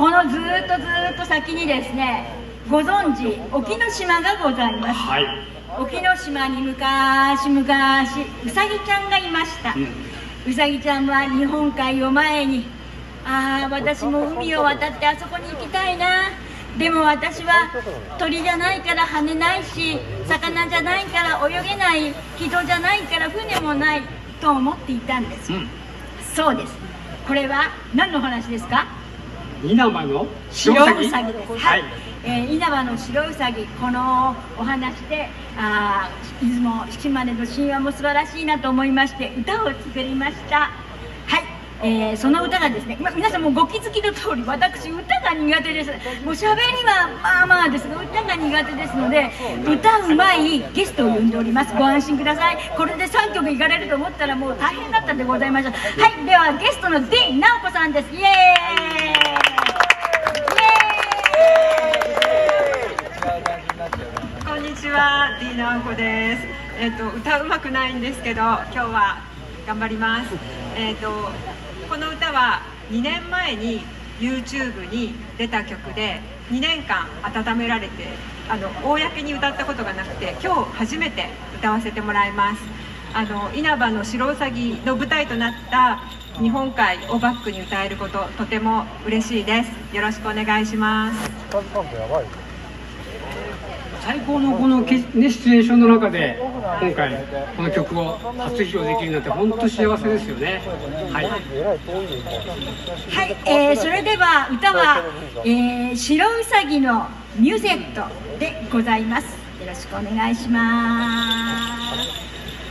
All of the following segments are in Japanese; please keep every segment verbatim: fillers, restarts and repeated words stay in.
このずーっとずーっと先にですね、ご存知沖ノ島がございます。はい、沖ノ島に昔々うさぎちゃんがいました。うん、うさぎちゃんは日本海を前に、ああ私も海を渡ってあそこに行きたいな、でも私は鳥じゃないから跳ねないし、魚じゃないから泳げない、人じゃないから船もないと思っていたんです。うん、そうです。これは何の話ですか？ 稲葉の白うさぎです。はい、えー、稲葉の白うさぎ、このお話で、あ出雲島根の神話も素晴らしいなと思いまして歌を作りました。はい、えー、その歌がですね、ま、皆さんもご気づきの通り、私歌が苦手です。もう喋りはまあまあですが歌が苦手ですので、歌うまいゲストを呼んでおります。ご安心ください。これでさんきょくいかれると思ったらもう大変だったんでございました。はい、ではゲストの ディー 直子さんです。イエーイ。 こんにちは、ディー 直子です。えっと歌うまくないんですけど、今日は頑張ります。えっとこの歌はにねんまえに ユーチューブ に出た曲で、にねんかん温められて、あの公に歌ったことがなくて、今日初めて歌わせてもらいます。あの稲葉の白うさぎの舞台となった日本海をバックに歌えること、とても嬉しいです。よろしくお願いします。 最高のこの、ね、シチュエーションの中で今回この曲を初披露できるなんて本当幸せですよね。はい、はい、 えー、それでは歌は、えー、白うさぎのミュゼットでございます。よろしくお願いします。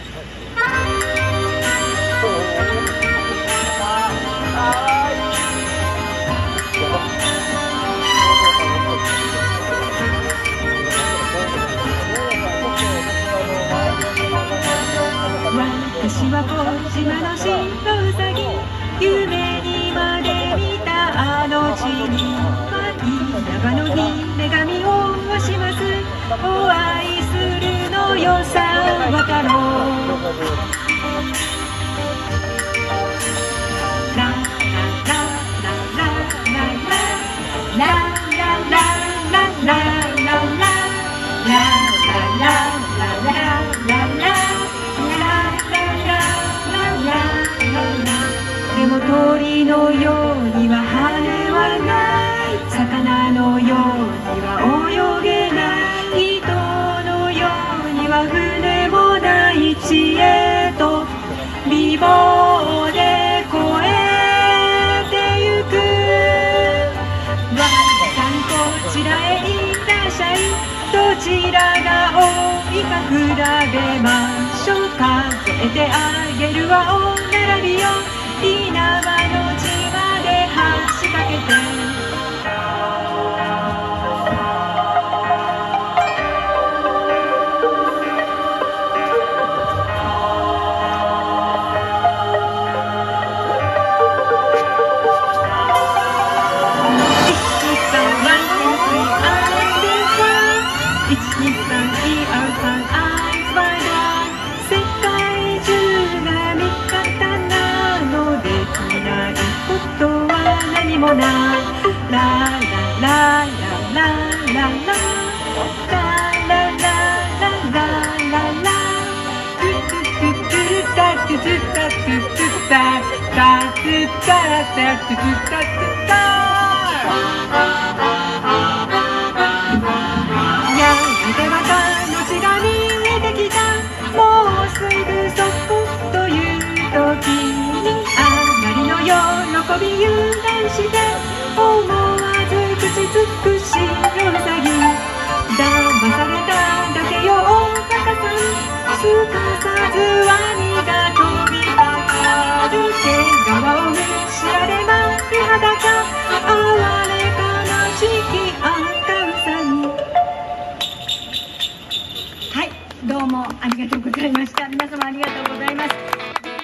私は小島の白うさぎ、夢にまで見たあの地に稲葉の姫神をします。お愛するのよさ渡ろう。ラララララララララララララララでも鳥のようには羽はない、魚のようには泳げない、人のようには船もない地へと美貌で越えてゆく。わさんこちらへいらっしゃい、どちらが多いか比べましょう。数えてあげるわお並びよ、稲葉の地まで橋かけて。もないララララララララララララララトゥトゥトゥトゥタトゥトゥタトゥトゥタタトゥタラタトゥトゥタトゥタ。やがてまたのちが見えてきた、もうすぐそこという時に、あまりの喜び油断して思わず口づく白うさぎ、騙されただけよおバカさん、すかさずワニが飛びかかる、毛皮をむしられまい裸、哀れ悲しき赤うさぎ。 はい、どうもありがとうございました。皆様ありがとうございます。